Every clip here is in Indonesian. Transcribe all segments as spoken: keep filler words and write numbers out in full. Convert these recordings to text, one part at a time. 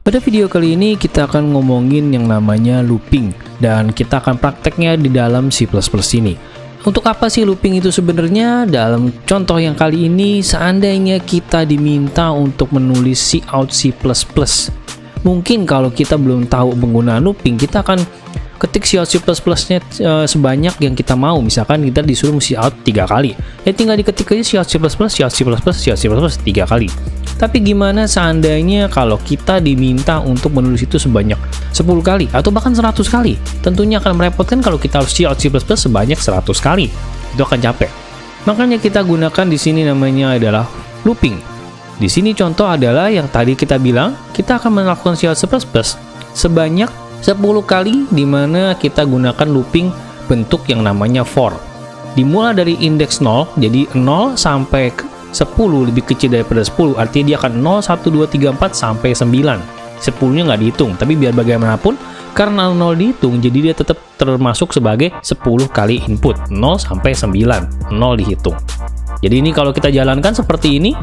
Pada video kali ini kita akan ngomongin yang namanya looping, dan kita akan prakteknya di dalam C plus plus ini. Untuk apa sih looping itu sebenarnya? Dalam contoh yang kali ini, seandainya kita diminta untuk menulis cout C plus plus, mungkin kalau kita belum tahu penggunaan looping, kita akan ketik cout C plus plus-nya e, sebanyak yang kita mau. Misalkan kita disuruh cout tiga kali, ya tinggal diketik aja cout C plus plus, cout C plus plus, cout C plus plus tiga kali. Tapi gimana seandainya kalau kita diminta untuk menulis itu sebanyak sepuluh kali atau bahkan seratus kali? Tentunya akan merepotkan kalau kita harus cout C plus plus sebanyak seratus kali. Itu akan capek. Makanya kita gunakan di sini namanya adalah looping. Di sini contoh adalah yang tadi kita bilang, kita akan melakukan cout C plus plus sebanyak sepuluh kali, di mana kita gunakan looping bentuk yang namanya for. Dimulai dari indeks nol, jadi nol sampai sepuluh lebih kecil daripada sepuluh, artinya dia akan nol, satu, dua, tiga, empat sampai sembilan. sepuluh-nya nggak dihitung, tapi biar bagaimanapun karena nol dihitung, jadi dia tetap termasuk sebagai sepuluh kali input. Nol sampai sembilan, nol dihitung. Jadi ini kalau kita jalankan seperti ini,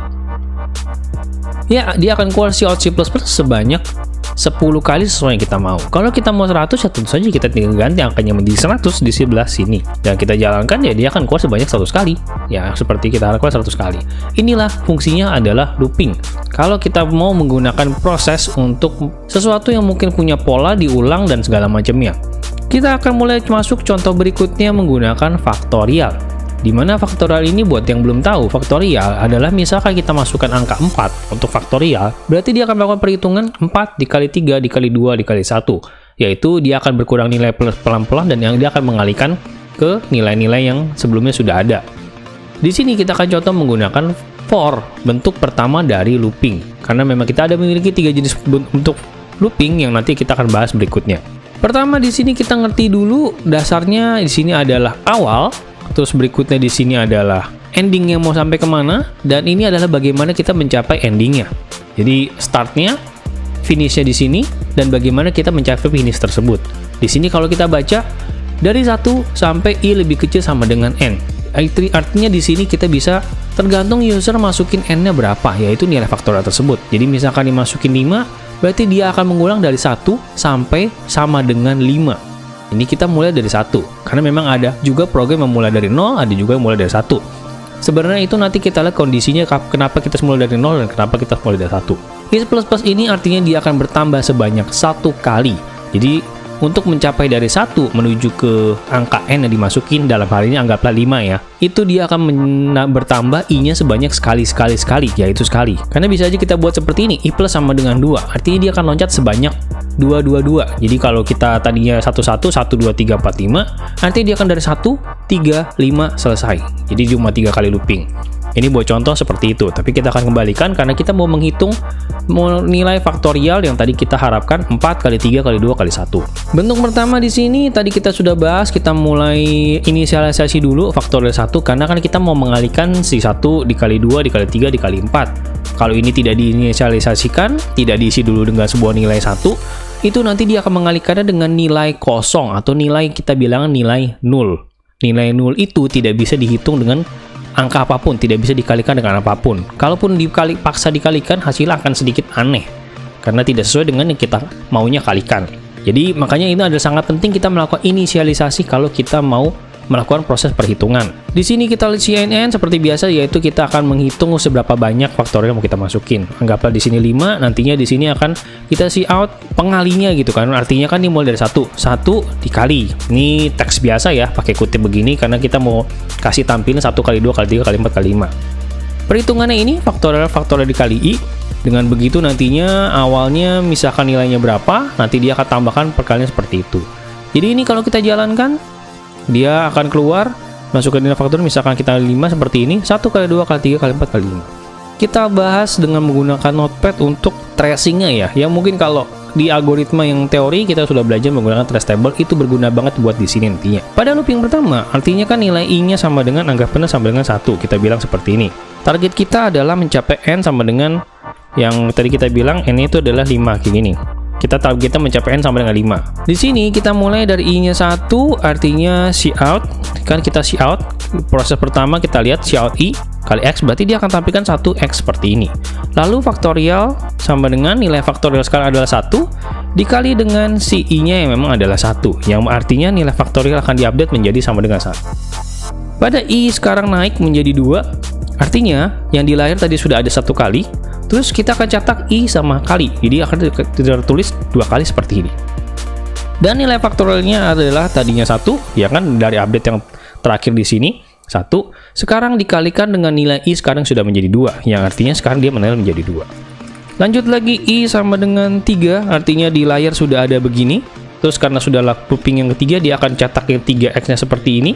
ya dia akan keluar cout C plus plus sebanyak sepuluh kali sesuai yang kita mau. Kalau kita mau seratus, ya tentu saja kita tinggal ganti angkanya menjadi seratus di sebelah sini, dan kita jalankan, ya dia akan keluar sebanyak seratus kali, ya seperti kita harapkan seratus kali. Inilah fungsinya adalah looping. Kalau kita mau menggunakan proses untuk sesuatu yang mungkin punya pola diulang dan segala macamnya, kita akan mulai masuk contoh berikutnya menggunakan faktorial. Dimana faktorial ini, buat yang belum tahu, faktorial adalah misalkan kita masukkan angka empat untuk faktorial, berarti dia akan melakukan perhitungan empat dikali tiga dikali dua dikali satu, yaitu dia akan berkurang nilai pelan-pelan dan yang dia akan mengalihkan ke nilai-nilai yang sebelumnya sudah ada. Di sini kita akan contoh menggunakan for, bentuk pertama dari looping, karena memang kita ada memiliki tiga jenis bentuk looping yang nanti kita akan bahas berikutnya. Pertama, di sini kita ngerti dulu dasarnya. Di sini adalah awal. Terus berikutnya di sini adalah endingnya mau sampai kemana, dan ini adalah bagaimana kita mencapai endingnya. Jadi startnya, finishnya di sini, dan bagaimana kita mencapai finish tersebut. Di sini kalau kita baca dari satu sampai i lebih kecil sama dengan n. Artinya di sini kita bisa tergantung user masukin n-nya berapa, yaitu nilai faktorial tersebut. Jadi misalkan dimasukin lima, berarti dia akan mengulang dari satu sampai sama dengan lima. Ini kita mulai dari satu, karena memang ada juga program yang mulai dari nol, ada juga yang mulai dari satu. Sebenarnya itu nanti kita lihat kondisinya kenapa kita mulai dari nol dan kenapa kita mulai dari satu. C plus plus ini artinya dia akan bertambah sebanyak satu kali. Jadi untuk mencapai dari satu menuju ke angka n yang dimasukin, dalam hal ini anggaplah lima ya, itu dia akan bertambah i-nya sebanyak sekali, sekali, sekali, yaitu sekali. Karena bisa aja kita buat seperti ini, i plus sama dengan dua, artinya dia akan loncat sebanyak dua, dua, dua. Jadi kalau kita tadinya satu, satu, satu, dua, tiga, empat, lima, nanti dia akan dari satu, tiga, lima, selesai. Jadi cuma tiga kali looping. Ini buat contoh seperti itu, tapi kita akan kembalikan karena kita mau menghitung mau nilai faktorial yang tadi kita harapkan empat kali tiga kali dua kali satu. Bentuk pertama di sini tadi kita sudah bahas, kita mulai inisialisasi dulu faktorial satu karena kan kita mau mengalihkan si satu dikali dua dikali tiga dikali empat. Kalau ini tidak diinisialisasikan, tidak diisi dulu dengan sebuah nilai satu, itu nanti dia akan mengalihkannya dengan nilai kosong atau nilai kita bilang nilai nol. Nilai nol itu tidak bisa dihitung dengan angka apapun, tidak bisa dikalikan dengan apapun. Kalaupun dikali, paksa dikalikan, hasilnya akan sedikit aneh karena tidak sesuai dengan yang kita maunya kalikan. Jadi makanya ini adalah sangat penting kita melakukan inisialisasi kalau kita mau melakukan proses perhitungan. Di sini kita lihat C N N seperti biasa, yaitu kita akan menghitung seberapa banyak faktorial yang mau kita masukin. Anggaplah di sini lima, nantinya di sini akan kita cout pengalinya gitu kan. Artinya kan dimulai dari satu, satu dikali. Ini teks biasa ya, pakai kutip begini karena kita mau kasih tampilnya satu kali dua kali tiga kali empat kali lima. Perhitungannya ini faktorial faktorial dikali i. Dengan begitu nantinya awalnya misalkan nilainya berapa, nanti dia akan tambahkan perkalian seperti itu. Jadi ini kalau kita jalankan, dia akan keluar masukkan nilai faktorial, misalkan kita lima seperti ini, satu kali dua kali tiga kali empat kali lima. Kita bahas dengan menggunakan notepad untuk tracingnya ya, yang mungkin kalau di algoritma yang teori kita sudah belajar menggunakan trace table, itu berguna banget buat di sini nantinya. Pada looping pertama, artinya kan nilai i-nya sama dengan anggapannya sama dengan satu, kita bilang seperti ini. Target kita adalah mencapai n sama dengan yang tadi kita bilang n itu adalah lima kayak gini. Kita targetnya mencapai n sama dengan lima. Di sini kita mulai dari i-nya satu, artinya cout. Kan kita cout. Proses pertama kita lihat cout i. kali X, berarti dia akan tampilkan satu X seperti ini. Lalu faktorial sama dengan nilai faktorial sekarang adalah satu dikali dengan si I-nya yang memang adalah satu, yang artinya nilai faktorial akan diupdate menjadi sama dengan satu. Pada I sekarang naik menjadi dua, artinya yang di layar tadi sudah ada satu kali, terus kita akan cetak I sama kali, jadi akan tertulis dua kali seperti ini. Dan nilai faktorialnya adalah tadinya satu, ya kan, dari update yang terakhir di sini satu, sekarang dikalikan dengan nilai I sekarang sudah menjadi dua, yang artinya sekarang dia menilai menjadi dua. Lanjut lagi, I sama dengan tiga, artinya di layar sudah ada begini. Terus karena sudah looping yang ketiga, dia akan cetak yang tiga X nya seperti ini.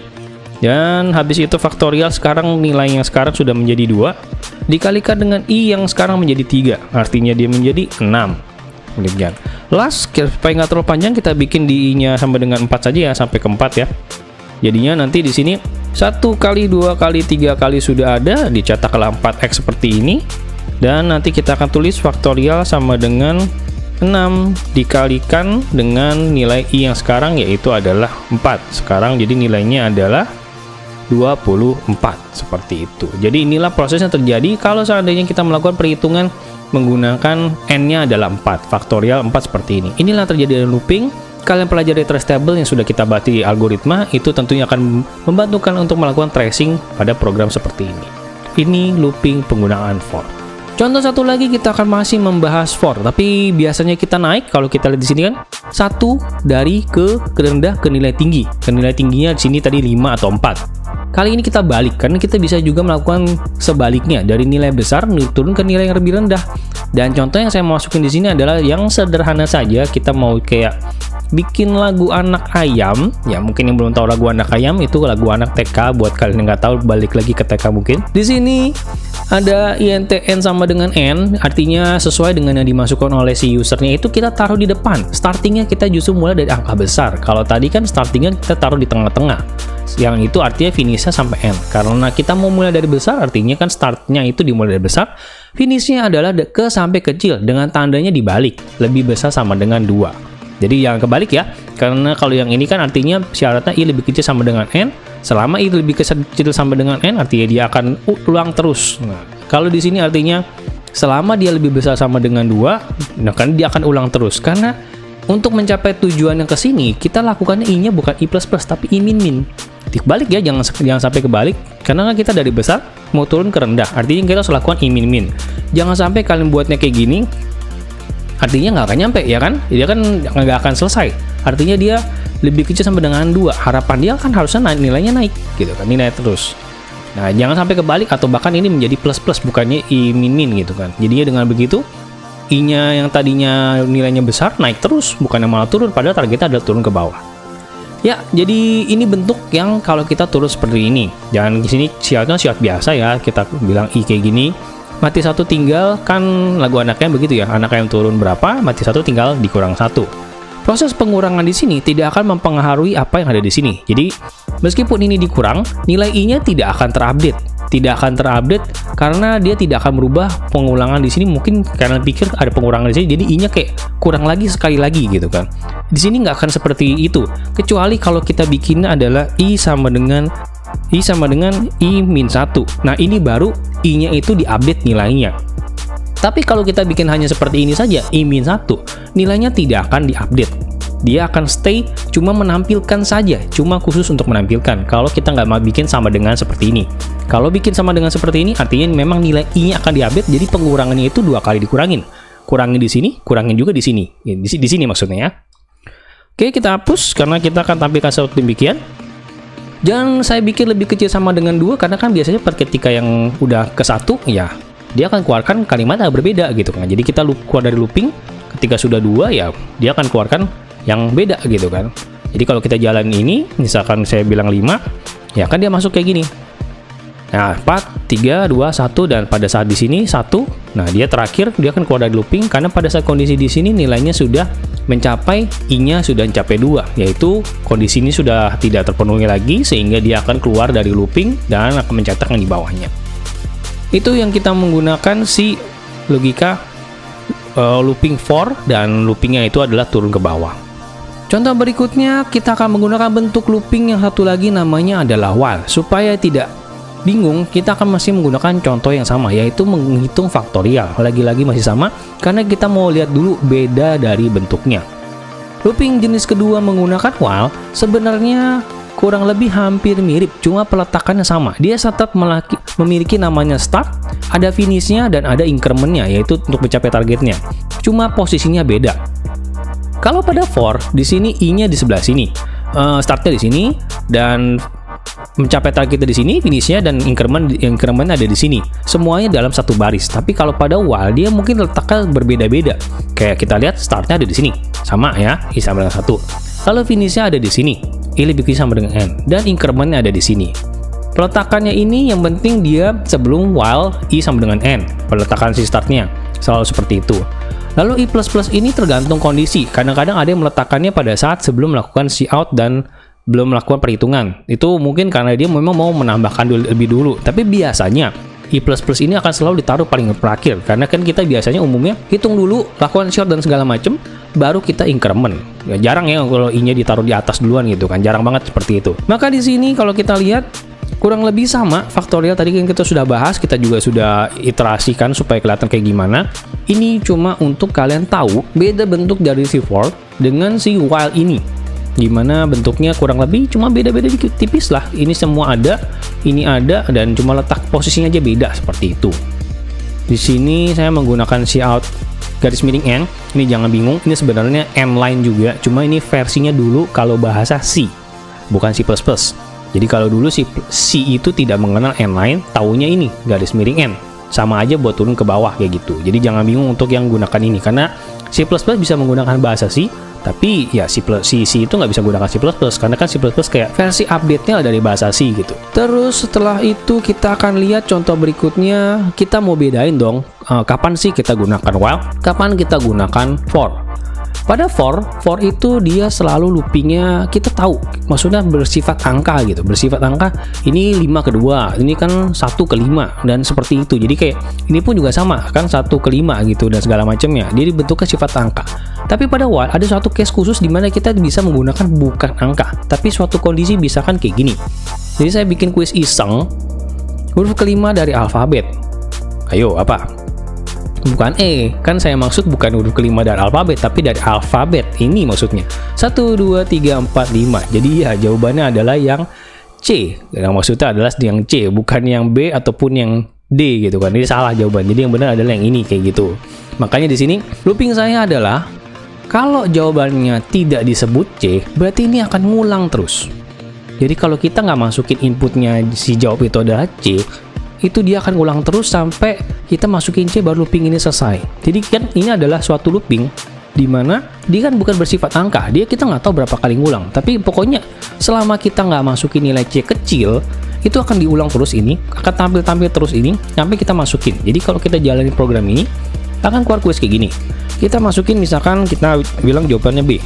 Dan habis itu faktorial, sekarang nilai yang sekarang sudah menjadi dua dikalikan dengan I yang sekarang menjadi tiga, artinya dia menjadi enam. Demikian. Last, supaya nggak terlalu panjang, kita bikin di I-nya sama dengan empat saja ya, sampai ke empat ya. Jadinya nanti di sini satu kali, dua kali, tiga kali sudah ada, dicetaklah empat X seperti ini. Dan nanti kita akan tulis faktorial sama dengan enam dikalikan dengan nilai I yang sekarang yaitu adalah empat. Sekarang jadi nilainya adalah dua puluh empat, seperti itu. Jadi inilah proses yang terjadi kalau seandainya kita melakukan perhitungan menggunakan N-nya adalah empat, faktorial empat seperti ini. Inilah terjadi dalam looping. Kalian pelajari trace table yang sudah kita bahas di algoritma, itu tentunya akan membantukan untuk melakukan tracing pada program seperti ini. Ini looping penggunaan for. Contoh satu lagi, kita akan masih membahas for, tapi biasanya kita naik, kalau kita lihat di sini kan, satu dari ke, ke rendah ke nilai tinggi. Ke nilai tingginya di sini tadi lima atau empat. Kali ini kita balik, karena kita bisa juga melakukan sebaliknya, dari nilai besar turun ke nilai yang lebih rendah. Dan contoh yang saya mau masukin di sini adalah yang sederhana saja. Kita mau kayak bikin lagu anak ayam, ya mungkin yang belum tahu lagu anak ayam itu lagu anak T K. Buat kalian yang nggak tahu, balik lagi ke T K mungkin. Di sini ada I N T N sama dengan N, artinya sesuai dengan yang dimasukkan oleh si usernya itu kita taruh di depan. Startingnya kita justru mulai dari angka besar. Kalau tadi kan startingnya kita taruh di tengah-tengah, yang itu artinya finishnya sampai N. Karena kita mau mulai dari besar, artinya kan startnya itu dimulai dari besar, finishnya adalah ke sampai kecil dengan tandanya dibalik, lebih besar sama dengan dua. Jadi jangan kebalik ya, karena kalau yang ini kan artinya syaratnya I lebih kecil sama dengan N. Selama I lebih kecil sama dengan N, artinya dia akan ulang terus. Nah, kalau di sini artinya selama dia lebih besar sama dengan dua, nah kan dia akan ulang terus. Karena untuk mencapai tujuan yang ke sini, kita lakukannya I-nya bukan I plus plus, tapi I min min. Dibalik ya, jangan jangan sampai kebalik. Karena kan kita dari besar mau turun ke rendah, artinya kita harus lakukan I min min. Jangan sampai kalian buatnya kayak gini, artinya nggak akan nyampe ya kan, dia kan nggak akan selesai. Artinya dia lebih kecil sampai dengan dua, harapan dia kan harusnya naik, nilainya naik gitu kan, nilai terus. Nah jangan sampai kebalik, atau bahkan ini menjadi plus plus bukannya I min min gitu kan. Jadinya dengan begitu I-nya yang tadinya nilainya besar naik terus, bukannya malah turun, padahal targetnya adalah turun ke bawah. Ya, jadi ini bentuk yang kalau kita turun seperti ini. Jangan di sini syaratnya syarat biasa ya, kita bilang I kayak gini. Mati satu tinggal, kan lagu anaknya begitu ya, anak yang turun berapa, mati satu tinggal dikurang satu. Proses pengurangan di sini tidak akan mempengaruhi apa yang ada di sini. Jadi meskipun ini dikurang, nilai I-nya tidak akan terupdate, tidak akan terupdate karena dia tidak akan merubah pengulangan di sini. Mungkin karena pikir ada pengurangan di sini, jadi I-nya kayak kurang lagi sekali lagi gitu kan. Di sini nggak akan seperti itu, kecuali kalau kita bikinnya adalah I sama dengan I sama dengan I min satu. Nah ini baru I-nya itu diupdate nilainya. Tapi kalau kita bikin hanya seperti ini saja, I min satu, nilainya tidak akan diupdate. Dia akan stay, cuma menampilkan saja, cuma khusus untuk menampilkan. Kalau kita nggak mau bikin sama dengan seperti ini. Kalau bikin sama dengan seperti ini, artinya memang nilai I-nya akan diupdate, jadi pengurangannya itu dua kali dikurangin. Kurangin di sini, kurangin juga di sini. Di, di sini maksudnya ya. Oke, kita hapus karena kita akan tampilkan seperti demikian. Jangan saya bikin lebih kecil sama dengan dua, karena kan biasanya per ketika yang udah ke satu, ya dia akan keluarkan kalimat yang berbeda gitu kan. Jadi kita keluar dari looping, ketika sudah dua ya dia akan keluarkan yang beda gitu kan. Jadi kalau kita jalan ini, misalkan saya bilang lima, ya kan dia masuk kayak gini. Nah, empat, tiga, dua, satu, dan pada saat di sini satu. Nah, dia terakhir dia akan keluar dari looping karena pada saat kondisi di sini nilainya sudah mencapai I-nya sudah mencapai dua, yaitu kondisi ini sudah tidak terpenuhi lagi sehingga dia akan keluar dari looping dan akan mencetak yang di bawahnya. Itu yang kita menggunakan si logika uh, looping for, dan loopingnya itu adalah turun ke bawah. Contoh berikutnya kita akan menggunakan bentuk looping yang satu lagi, namanya adalah while, supaya tidak bingung, kita akan masih menggunakan contoh yang sama, yaitu menghitung faktorial. Lagi-lagi masih sama, karena kita mau lihat dulu beda dari bentuknya. Looping jenis kedua menggunakan while sebenarnya kurang lebih hampir mirip, cuma peletakannya sama. Dia tetap memiliki namanya start, ada finishnya, dan ada incrementnya, yaitu untuk mencapai targetnya. Cuma posisinya beda. Kalau pada for, di sini i-nya di sebelah sini, uh, startnya di sini, dan mencapai targetnya di sini, finishnya dan increment increment ada di sini. Semuanya dalam satu baris. Tapi kalau pada while dia mungkin letaknya berbeda-beda. Kayak kita lihat startnya ada di sini, sama ya, i sama dengan satu. Lalu finishnya ada di sini, i lebih kecil sama dengan n, dan incrementnya ada di sini. Peletakannya ini yang penting dia sebelum while i sama dengan n. Peletakan si startnya selalu seperti itu. Lalu i plus plus ini tergantung kondisi. Kadang-kadang ada yang meletakkannya pada saat sebelum melakukan si out dan belum melakukan perhitungan. Itu mungkin karena dia memang mau menambahkan dulu, lebih dulu. Tapi biasanya i plus plus ini akan selalu ditaruh paling terakhir, karena kan kita biasanya umumnya hitung dulu, lakukan short dan segala macam, baru kita increment. Ya, jarang ya kalau i-nya ditaruh di atas duluan gitu kan, jarang banget seperti itu. Maka di sini kalau kita lihat kurang lebih sama faktorial tadi kan kita sudah bahas, kita juga sudah iterasikan supaya kelihatan kayak gimana. Ini cuma untuk kalian tahu beda bentuk dari si for dengan si while ini. Gimana bentuknya kurang lebih cuma beda-beda dikit tipis lah. Ini semua ada, ini ada, dan cuma letak posisinya aja beda seperti itu. Di sini saya menggunakan si out garis miring n. Ini jangan bingung, ini sebenarnya n line juga, cuma ini versinya dulu kalau bahasa C, bukan C plus plus. Jadi kalau dulu si C itu tidak mengenal n line, taunya ini garis miring n. Sama aja buat turun ke bawah kayak gitu. Jadi jangan bingung untuk yang gunakan ini, karena C plus plus bisa menggunakan bahasa C, tapi ya C plus C, C itu nggak bisa menggunakan C plus plus, karena kan C plus plus kayak versi update-nya dari bahasa C gitu. Terus setelah itu kita akan lihat contoh berikutnya. Kita mau bedain dong uh, kapan sih kita gunakan while, kapan kita gunakan for. Pada for, for itu dia selalu loopingnya kita tahu, maksudnya bersifat angka gitu, bersifat angka. Ini lima ke dua, ini kan satu ke lima, dan seperti itu. Jadi kayak ini pun juga sama kan, satu ke lima gitu dan segala macamnya. Jadi bentuknya sifat angka. Tapi pada while ada suatu case khusus di mana kita bisa menggunakan bukan angka, tapi suatu kondisi bisa kan kayak gini. Jadi saya bikin kuis iseng, huruf kelima dari alfabet. Ayo apa? Bukan E, kan saya maksud bukan huruf kelima dari alfabet, tapi dari alfabet ini maksudnya. satu, dua, tiga, empat, lima. Jadi ya jawabannya adalah yang C. Yang maksudnya adalah yang C, bukan yang B ataupun yang D gitu kan. Ini salah jawaban. Jadi yang benar adalah yang ini kayak gitu. Makanya di sini looping saya adalah kalau jawabannya tidak disebut C, berarti ini akan ngulang terus. Jadi kalau kita nggak masukin inputnya si jawab itu adalah C, itu dia akan ulang terus sampai kita masukin C baru looping ini selesai. Jadi kan ini adalah suatu looping di mana dia kan bukan bersifat angka, dia kita nggak tahu berapa kali ngulang, tapi pokoknya selama kita nggak masukin nilai C kecil, itu akan diulang terus, ini akan tampil-tampil terus ini sampai kita masukin. Jadi kalau kita jalani program ini akan keluar kuis kayak gini. Kita masukin misalkan kita bilang jawabannya B.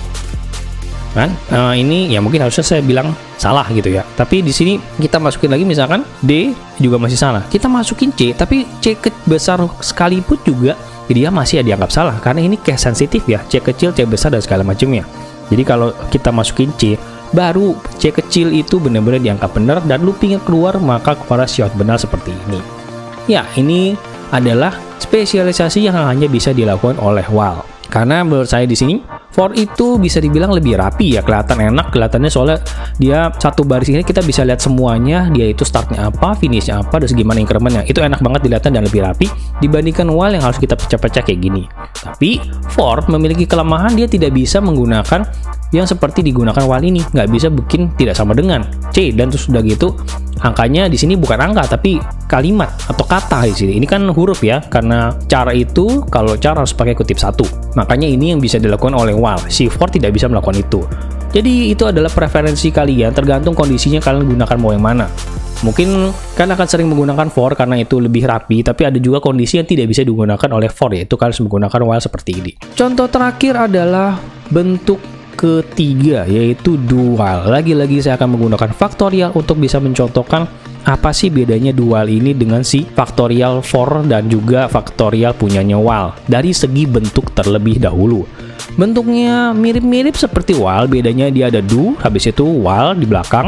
Kan uh, ini ya mungkin harusnya saya bilang salah gitu ya, tapi di sini kita masukin lagi misalkan D juga masih salah, kita masukin C tapi C ke besar sekalipun juga dia masih dianggap salah karena ini case sensitif ya, C kecil, C besar dan segala macamnya. Jadi kalau kita masukin C, baru C kecil itu benar-benar dianggap benar dan loopingnya keluar, maka keluar short benar seperti ini. Ya, ini adalah spesialisasi yang hanya bisa dilakukan oleh while. Karena menurut saya di sini for itu bisa dibilang lebih rapi ya, kelihatan enak kelihatannya, soalnya dia satu baris ini kita bisa lihat semuanya, dia itu startnya apa, finishnya apa, dan segimana incrementnya. Itu enak banget dilihatnya dan lebih rapi dibandingkan while yang harus kita pecah-pecah kayak gini. Tapi for memiliki kelemahan, dia tidak bisa menggunakan yang seperti digunakan while ini, nggak bisa bikin tidak sama dengan C, dan terus udah gitu angkanya di sini bukan angka tapi kalimat atau kata di sini. Ini kan huruf ya, karena cara itu kalau cara harus pakai kutip satu. Makanya ini yang bisa dilakukan oleh while. Si for tidak bisa melakukan itu. Jadi itu adalah preferensi kalian, tergantung kondisinya kalian gunakan mau yang mana. Mungkin kalian akan sering menggunakan for karena itu lebih rapi, tapi ada juga kondisi yang tidak bisa digunakan oleh for, yaitu kalian harus menggunakan while seperti ini. Contoh terakhir adalah bentuk ketiga, yaitu do while. Lagi-lagi saya akan menggunakan faktorial untuk bisa mencontohkan apa sih bedanya do while ini dengan si faktorial for dan juga faktorial punyanya while dari segi bentuk terlebih dahulu. Bentuknya mirip-mirip seperti while, bedanya dia ada do, habis itu while di belakang,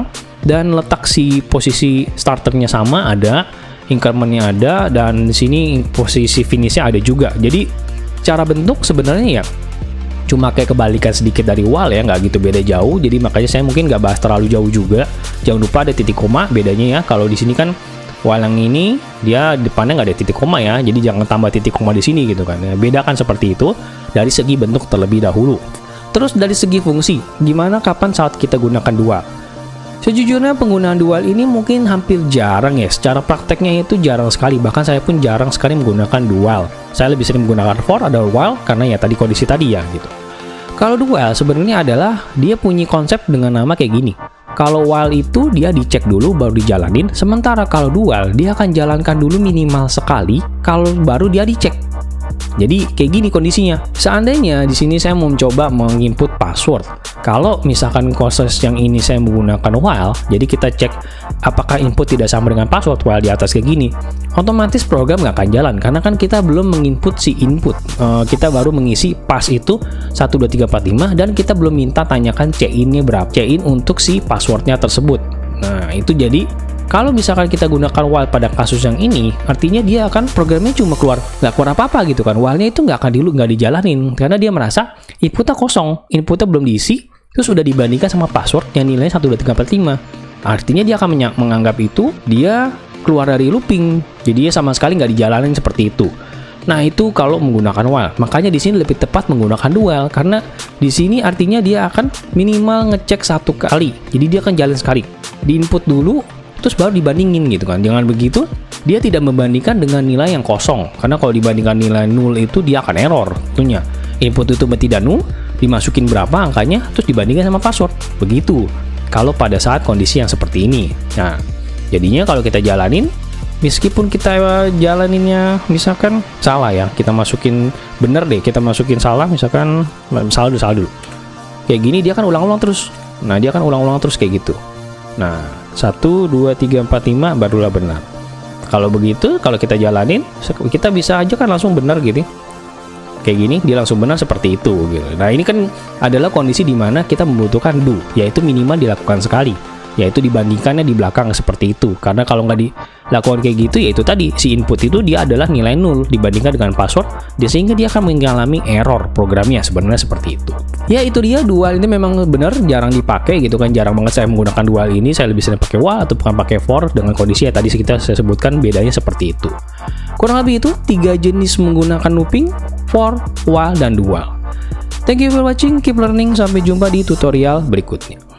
dan letak si posisi starternya sama ada, incrementnya ada, dan di sini posisi finishnya ada juga. Jadi cara bentuk sebenarnya ya cuma kayak kebalikan sedikit dari wall ya, nggak gitu beda jauh. Jadi makanya saya mungkin nggak bahas terlalu jauh juga. Jangan lupa ada titik koma bedanya ya. Kalau di sini kan wall yang ini dia depannya nggak ada titik koma ya, jadi jangan tambah titik koma di sini gitu kan. Ya, bedakan seperti itu dari segi bentuk terlebih dahulu. Terus dari segi fungsi, gimana kapan saat kita gunakan dual? Sejujurnya penggunaan dual ini mungkin hampir jarang ya. Secara prakteknya itu jarang sekali. Bahkan saya pun jarang sekali menggunakan dual. Saya lebih sering menggunakan for atau while karena ya tadi kondisi tadi ya gitu. Kalau dual sebenarnya adalah dia punya konsep dengan nama kayak gini. Kalau while itu dia dicek dulu baru dijalanin. Sementara kalau dual dia akan jalankan dulu minimal sekali. Kalau baru dia dicek. Jadi kayak gini kondisinya. Seandainya di sini saya mau mencoba menginput password. Kalau misalkan proses yang ini saya menggunakan while, jadi kita cek apakah input tidak sama dengan password while di atas kayak gini, otomatis program nggak akan jalan karena kan kita belum menginput si input. Uh, kita baru mengisi pass itu satu dua tiga empat lima dan kita belum minta tanyakan C-in-nya berapa, C-in untuk si passwordnya tersebut. Nah itu jadi kalau misalkan kita gunakan while pada kasus yang ini, artinya dia akan programnya cuma keluar, nggak keluar apa-apa gitu kan. While-nya itu nggak akan dulu nggak dijalanin karena dia merasa inputnya kosong, inputnya belum diisi, terus sudah dibandingkan sama password yang nilainya satu dua tiga empat lima. Artinya dia akan menganggap itu dia keluar dari looping, jadi dia sama sekali nggak dijalanin seperti itu. Nah itu kalau menggunakan while. Makanya di sini lebih tepat menggunakan dual karena di sini artinya dia akan minimal ngecek satu kali, jadi dia akan jalan sekali. Di input dulu terus baru dibandingin gitu kan. Jangan begitu, dia tidak membandingkan dengan nilai yang kosong. Karena kalau dibandingkan nilai nol itu dia akan error tentunya. Input itu tidak nol, dimasukin berapa angkanya, terus dibandingkan sama password. Begitu. Kalau pada saat kondisi yang seperti ini. Nah, jadinya kalau kita jalanin, meskipun kita jalaninnya misalkan salah ya, kita masukin bener deh, kita masukin salah misalkan, salah dulu, salah dulu. Kayak gini dia kan ulang-ulang terus. Nah, dia kan ulang-ulang terus kayak gitu. Nah, satu, dua, tiga, empat, lima barulah benar. Kalau begitu, kalau kita jalanin, kita bisa aja kan langsung benar gitu. Kayak gini, dia langsung benar seperti itu gitu. Nah, ini kan adalah kondisi di mana kita membutuhkan do, yaitu minimal dilakukan sekali. Yaitu dibandingkannya di belakang seperti itu. Karena kalau nggak dilakukan kayak gitu, yaitu tadi, si input itu dia adalah nilai nol dibandingkan dengan password, dia sehingga dia akan mengalami error programnya sebenarnya seperti itu. Ya itu dia, dual ini memang benar jarang dipakai gitu kan, jarang banget saya menggunakan dual ini. Saya lebih sering pakai while atau bukan pakai for dengan kondisi ya tadi kita saya sebutkan bedanya seperti itu. Kurang lebih itu tiga jenis menggunakan looping, for, while, dan dual. Thank you for watching, keep learning, sampai jumpa di tutorial berikutnya.